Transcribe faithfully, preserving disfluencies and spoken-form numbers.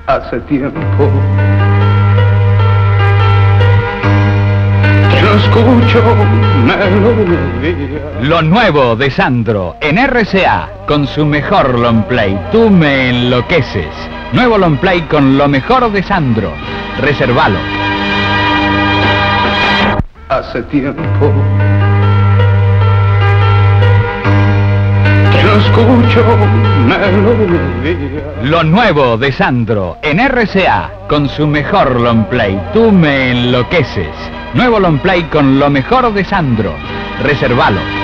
Hace tiempo que no escucho melodía. Lo nuevo de Sandro en R C A con su mejor long play, Tú me enloqueces. Nuevo long play con lo mejor de Sandro. Reservalo. Hace tiempo que no escucho melodía. Lo nuevo de Sandro en R C A con su mejor long play, Tú me enloqueces. Nuevo long play con lo mejor de Sandro. Reservalo.